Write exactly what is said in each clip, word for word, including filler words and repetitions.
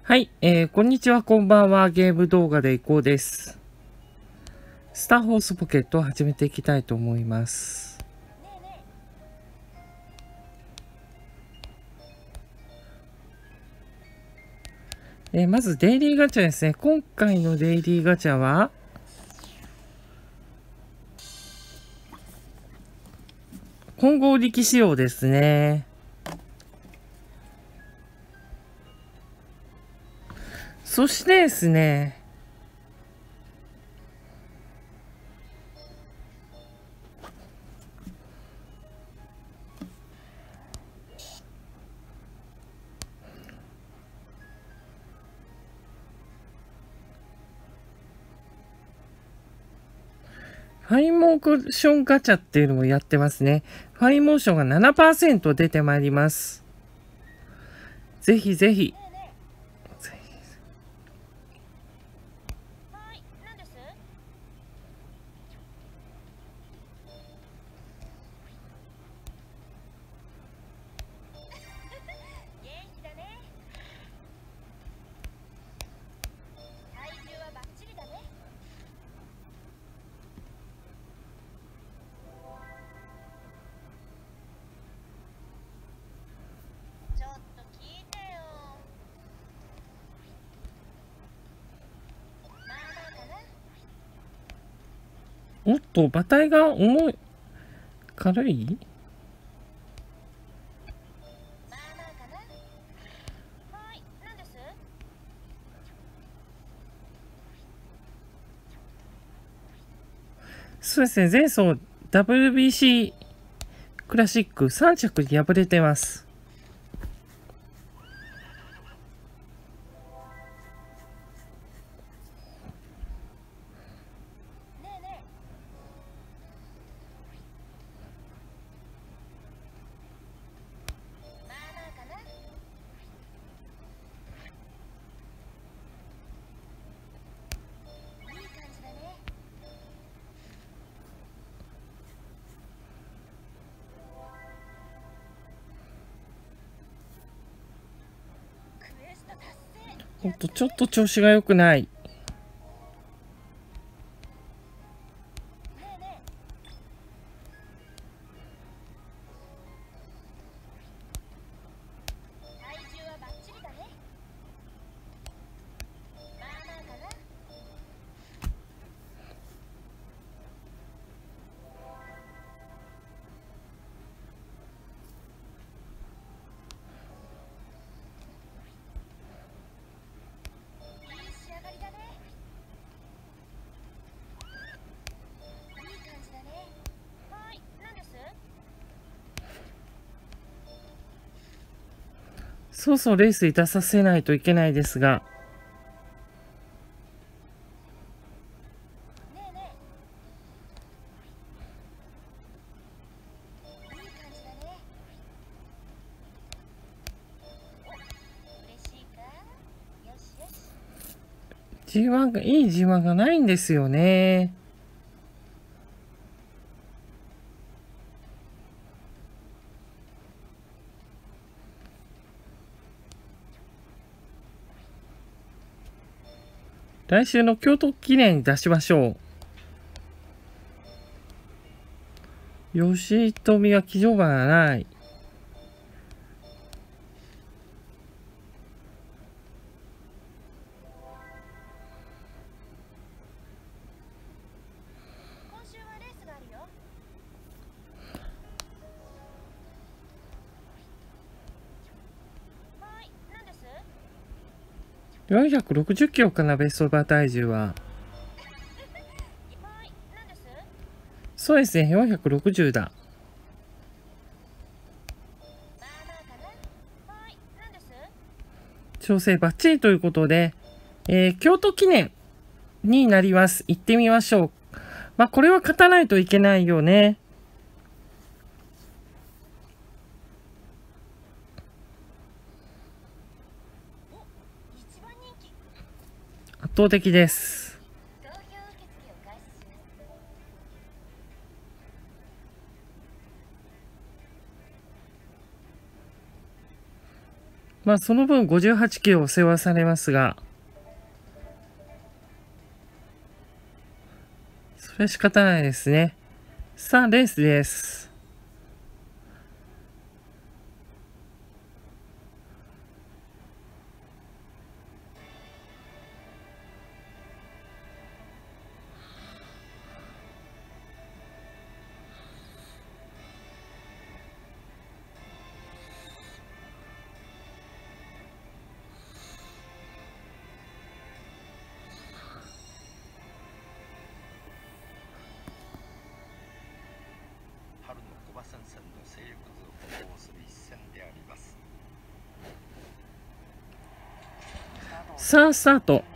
はい、えー、こんにちは、こんばんは。ゲーム動画でいこうです。スターホースポケットを始めていきたいと思います。えー、まず、デイリーガチャですね。今回のデイリーガチャは、混合力仕様ですね。そしてですね、ファイモーションガチャっていうのもやってますね。ファイモーションが ななパーセント 出てまいります。ぜひぜひ。おっと、馬体が重い、軽いそうですね、前走 ダブリュービーシー クラシックさん着に敗れてます。おっと、ちょっと調子が良くない。そうそうレースに出させないといけないですが。ジーワン が、いい ジーワン がないんですよね。来週の京都記念に出しましょう。吉富は騎乗馬がない。よんひゃくろくじゅっキロかな、ベスト馬体重は。そうですね、よんひゃくろくじゅうだ。調整バッチリということで、えー、京都記念になります。行ってみましょう。まあ、これは勝たないといけないよね。圧倒的です。 まあその分ごじゅうはちキロ世話されますが、それは仕方ないですね。さあ、レースです。さあ、スタート。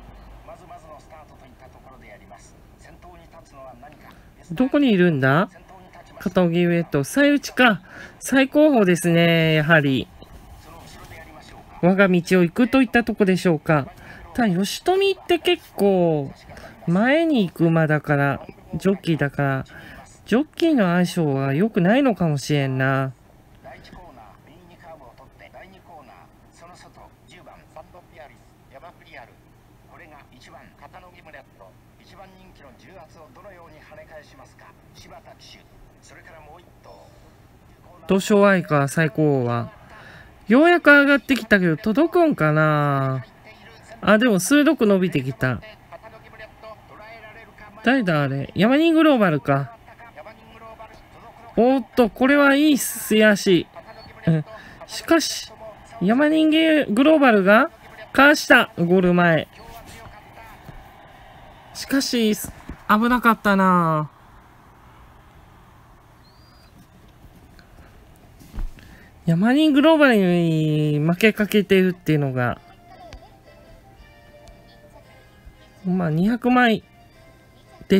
どこにいるんだ？片荻上と、最内か。最高峰ですね、やはり。我が道を行くといったとこでしょうか。ただ、吉富って結構、前に行く馬だから、ジョッキーだから、ジョッキーの相性は良くないのかもしれんな。どうしようあいか、最高は。ようやく上がってきたけど、届くんかな。あ、でも鋭く伸びてきた。誰だあれ。ヤマニングローバルか。おーっと、これはいいすやし。うん。しかし、ヤマニングローバルがかわした。ゴール前。しかし、危なかったな。ヤマニングローバルに負けかけてるっていうのが、まあにひゃくまいです。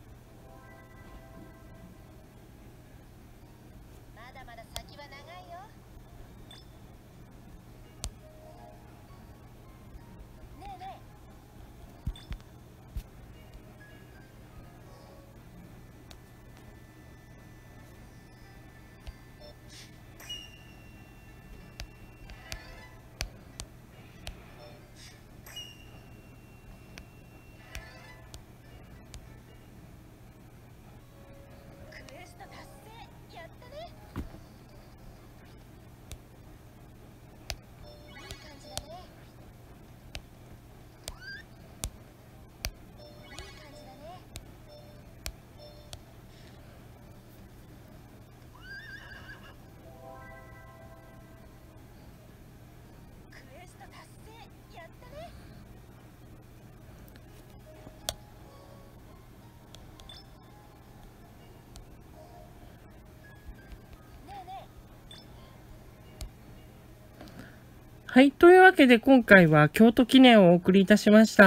はい。というわけで今回は京都記念をお送りいたしました。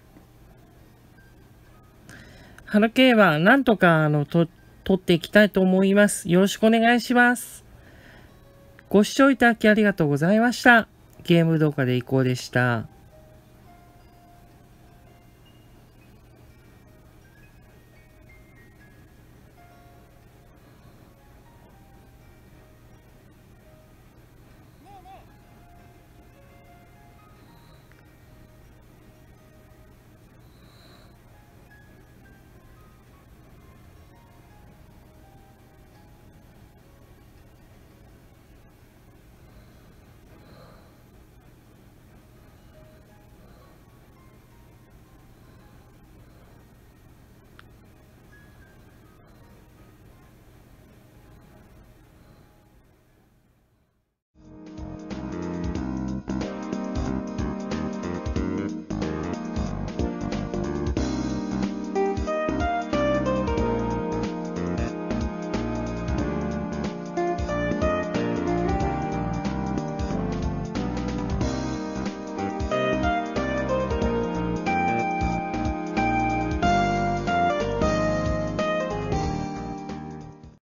春競馬、なんとか、あの、と、取っていきたいと思います。よろしくお願いします。ご視聴いただきありがとうございました。ゲーム動画でいこうでした。